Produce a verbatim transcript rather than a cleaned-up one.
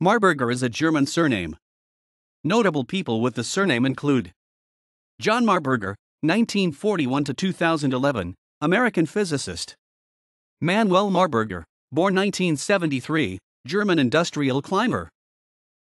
Marburger is a German surname. Notable people with the surname include John Marburger, nineteen forty-one to two thousand eleven, American physicist. Manuel Marburger, born nineteen seventy-three, German industrial climber.